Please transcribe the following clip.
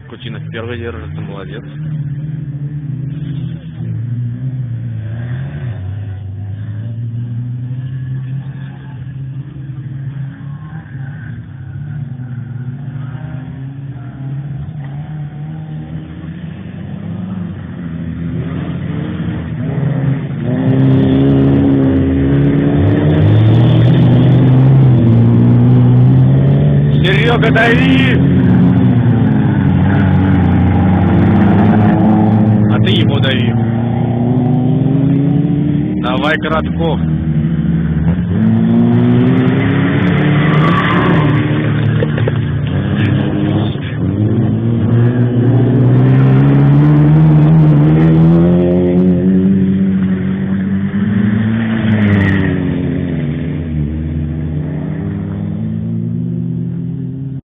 Кучинов первый держится, молодец. Серега, дави! А ты ему дави. Давай, Коротков.